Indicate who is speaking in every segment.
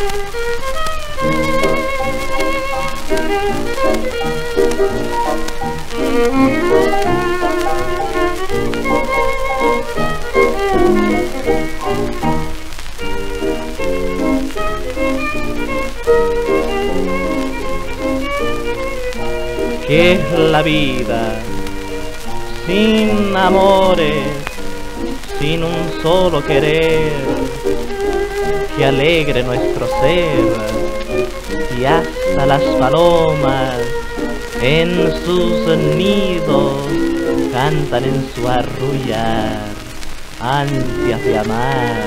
Speaker 1: ¿Qué es la vida sin amores, sin un solo querer que alegre nuestro ser? Y hasta las palomas en sus nidos cantan en su arrullar ansias de amar.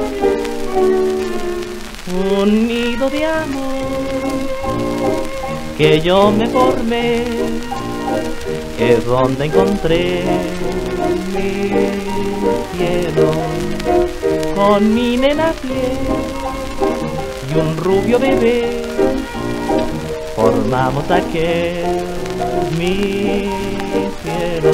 Speaker 1: Un nido de amor que yo me formé, es donde encontré mi cielo, con mi nena fiel y un rubio bebé, formamos aquel mi cielo.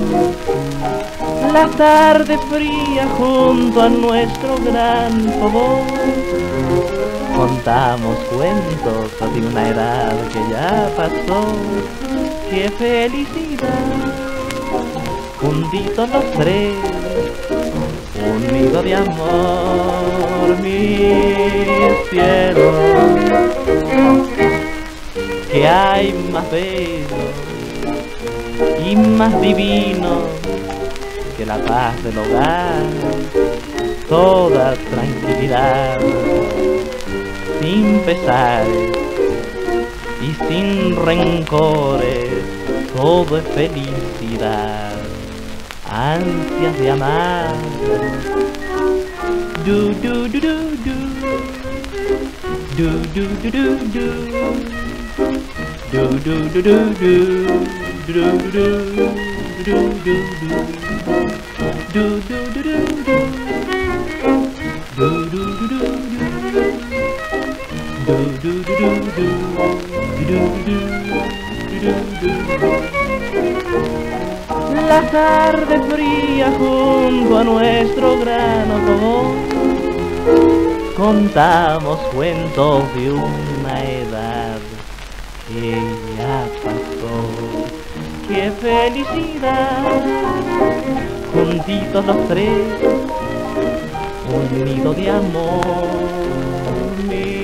Speaker 1: La tarde fría junto a nuestro gran fogón, contamos cuentos de una edad que ya pasó. ¡Qué felicidad! Juntitos los tres, un nido de amor, mi cielo. ¿Qué hay más bello y más divino que la paz del hogar? Toda tranquilidad, sin pesares y sin rencores, todo es felicidad, ansias de amar. Du du du du du, du du du du du, du du du du du, du du du du du, du du du du. La tarde fría junto a nuestro gran fogón, contamos cuentos de una edad que ya pasó. ¡Qué felicidad! Juntitos los tres, un nido de amor.